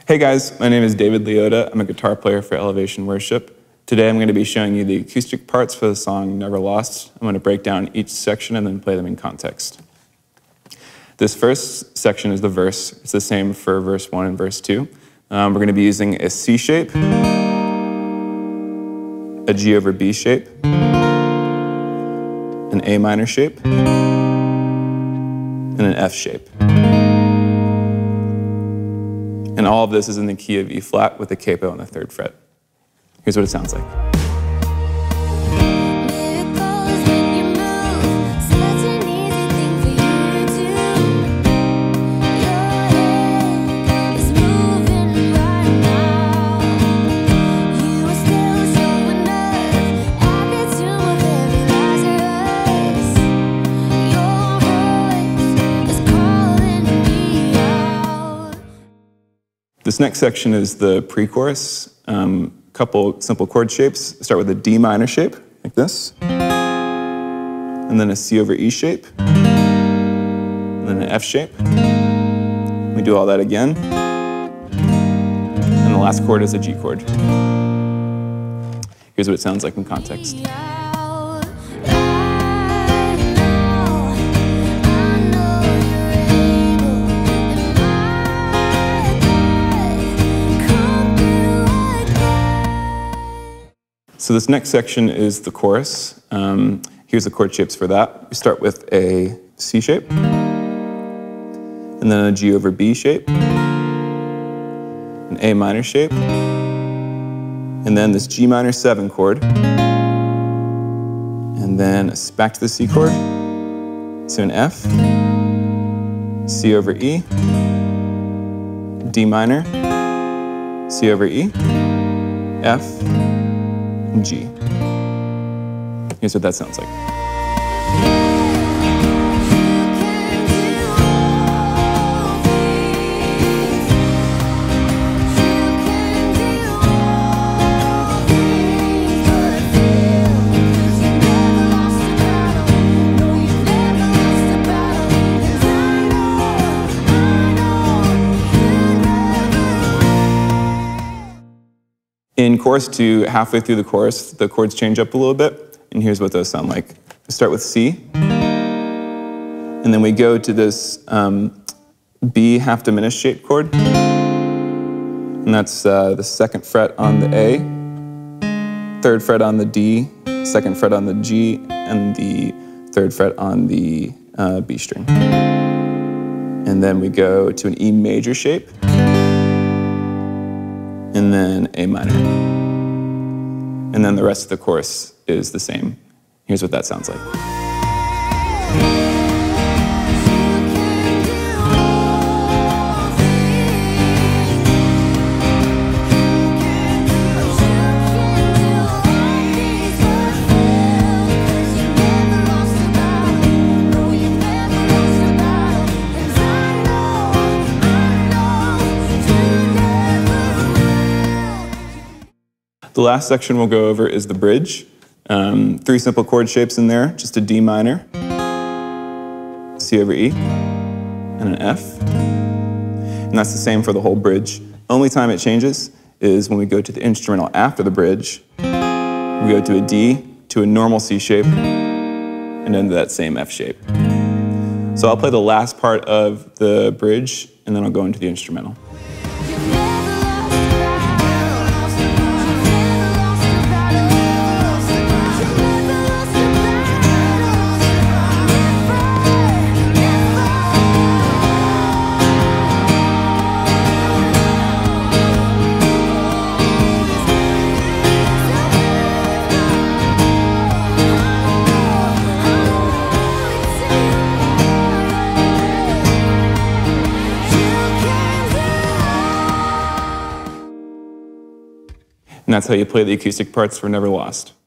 Hey guys, my name is David Leota. I'm a guitar player for Elevation Worship. Today I'm going to be showing you the acoustic parts for the song Never Lost. I'm going to break down each section and then play them in context. This first section is the verse. It's the same for verse 1 and verse 2. We're going to be using a C shape, a G over B shape, an A minor shape, and an F shape. And all of this is in the key of E flat with a capo on the 3rd fret. Here's what it sounds like. This next section is the pre-chorus. Couple simple chord shapes. Start with a D minor shape, like this. And then a C over E shape. And then an F shape. We do all that again. And the last chord is a G chord. Here's what it sounds like in context. So this next section is the chorus. Here's the chord shapes for that. We start with a C shape, and then a G over B shape, an A minor shape, and then this G minor 7 chord, and then back to the C chord, so an F, C over E, D minor, C over E, F, and G. Here's what that sounds like. In chorus 2, halfway through the chorus, the chords change up a little bit, and here's what those sound like. We start with C, and then we go to this B half diminished shape chord, and that's the 2nd fret on the A, 3rd fret on the D, 2nd fret on the G, and the 3rd fret on the B string. And then we go to an E major shape, and then A minor. And then the rest of the chorus is the same. Here's what that sounds like. The last section we'll go over is the bridge. 3 simple chord shapes in there, just a D minor, C over E, and an F. And that's the same for the whole bridge. Only time it changes is when we go to the instrumental after the bridge. We go to a D, to a normal C shape, and then to that same F shape. So I'll play the last part of the bridge, and then I'll go into the instrumental. And that's how you play the acoustic parts for Never Lost.